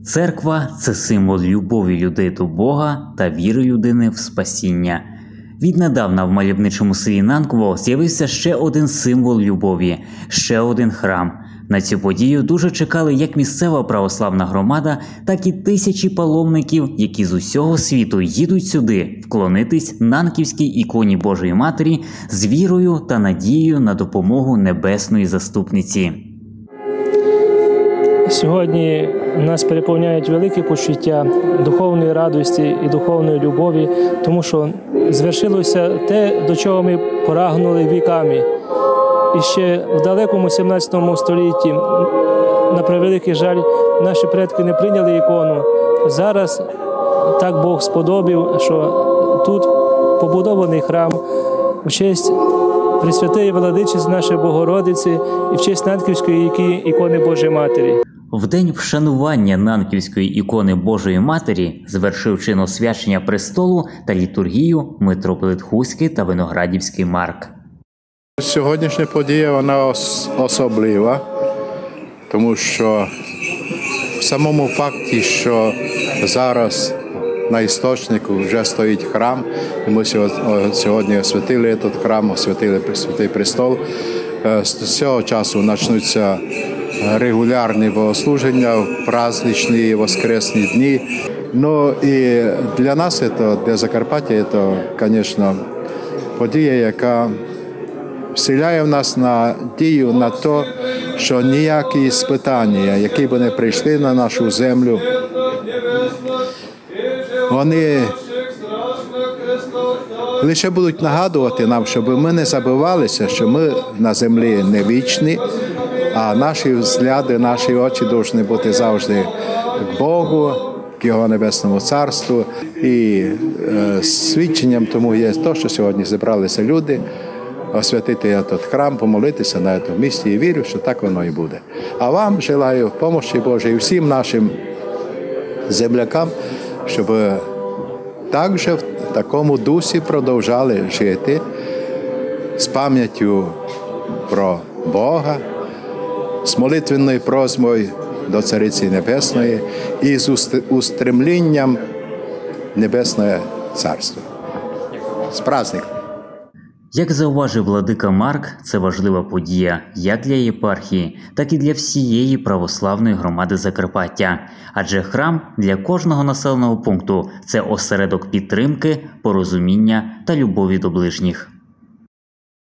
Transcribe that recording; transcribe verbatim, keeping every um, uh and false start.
Церква – це символ любові людей до Бога та віри людини в спасіння. Віднедавна в мальовничому селі Нанково з'явився ще один символ любові – ще один храм. На цю подію дуже чекали як місцева православна громада, так і тисячі паломників, які з усього світу їдуть сюди вклонитись Нанківській іконі Божої Матері з вірою та надією на допомогу Небесної Заступниці. Сьогодні нас переповняють великі почуття духовної радості і духовної любові, тому що звершилося те, до чого ми прагнули віками. І ще в далекому сімнадцятому столітті, на превеликий жаль, наші предки не прийняли ікону. Зараз так Бог сподобив, що тут побудований храм в честь Пресвятої Владичиці нашої Богородиці і в честь Нанківської ікони Божої Матері. В день вшанування Нанківської ікони Божої Матері звершив чин освячення престолу та літургію митрополит Хуський та Виноградівський Марк. Сьогоднішня подія, вона особлива, тому що в самому факті, що зараз на істочнику вже стоїть храм, і ми сьогодні освятили цей храм, освятили Святий Престол. З цього часу почнуться регулярні богослуження, праздничні і воскресні дні. Ну і для нас, для Закарпаття, це, звісно, подія, яка вселяє в нас надію на те, що ніякі спитання, які б не прийшли на нашу землю, вони лише будуть нагадувати нам, щоб ми не забувалися, що ми на землі не вічні, а наші взгляди, наші очі повинні бути завжди к Богу, к Його Небесному Царству. І е, свідченням тому є те, що сьогодні зібралися люди, освятити цей храм, помолитися на цьому місці, і вірю, що так воно і буде. А вам желаю помощі Божої, всім нашим землякам, щоб також в такому дусі продовжали жити з пам'яттю про Бога, з молитвенною просьбою до Цариці Небесної і з устремлінням Небесне Царство. З праздником! Як зауважив владика Марк, це важлива подія як для єпархії, так і для всієї православної громади Закарпаття. Адже храм для кожного населеного пункту – це осередок підтримки, порозуміння та любові до ближніх.